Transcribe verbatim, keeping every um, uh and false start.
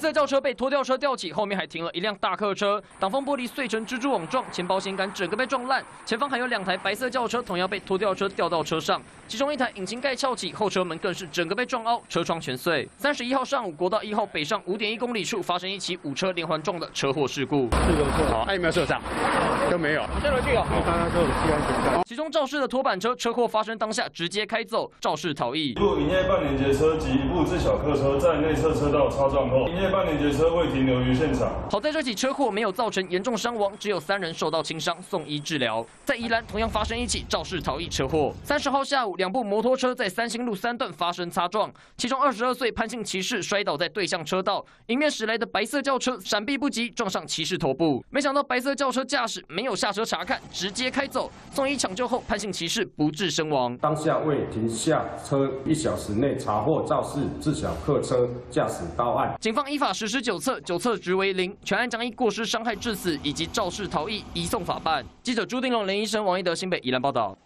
色轿车被拖吊车吊起，后面还停了一辆大客车，挡风玻璃碎成蜘蛛网状，前保险杆整个被撞烂。前方还有两台白色轿车，同样被拖吊车吊到车上，其中一台引擎盖翘起，后车门更是整个被撞凹，车窗全碎。三十一号上午，国道一号北上五点一公里处发生一起五车连环撞的车祸事故。 是有错，好，他有没有受伤？都没有。 下回去哦。 刚刚说有系安全带。 其中肇事的拖板车车祸发生当下直接开走，肇事逃逸。 如营业半年节车及一部自小客车在内侧车道擦撞后，营业半年节车未停留于现场。 好在这起车祸没有造成严重伤亡，只有三人受到轻伤送医治疗。在宜兰同样发生一起肇事逃逸车祸。三十号下午，两部摩托车在三星路三段发生擦撞，其中二十二岁潘姓骑士摔倒在对向车道，迎面驶来的白色轿车闪避不及，撞上骑士头部。没想到白色轿车驾驶没有下车查看，直接开走。送医抢救后，潘姓骑士不治身亡。 当下未停下车一小时内查获肇事自小客车驾驶到案。 警方依法实施酒测，酒测值为零，全案将依过失伤害致死以及肇事逃逸移送法办。记者朱定龙、林医生、王一德新北宜兰报道。